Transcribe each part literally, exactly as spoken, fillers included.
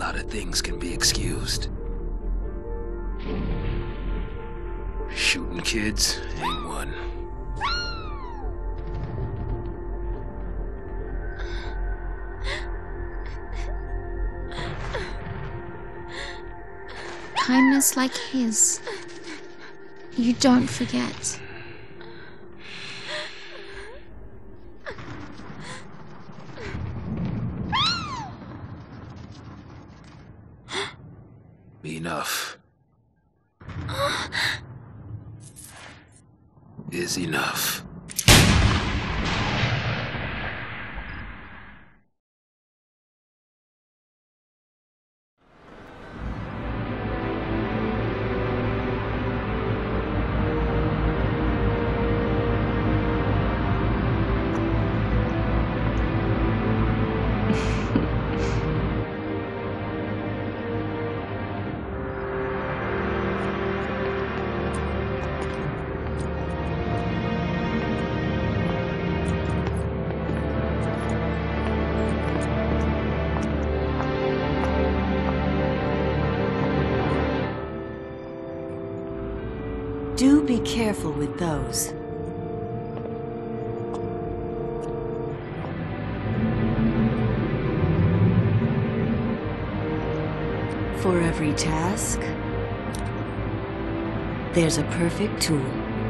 lot of things can be excused. Shooting kids ain't one. Kindness like his, you don't forget. Enough is enough. Do be careful with those. For every task, there's a perfect tool.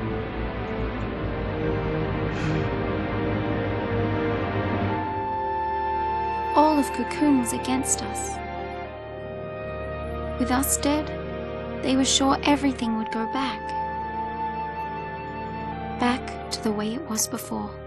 All of Cocoon was against us. With us dead, they were sure everything would go back. Back to the way it was before.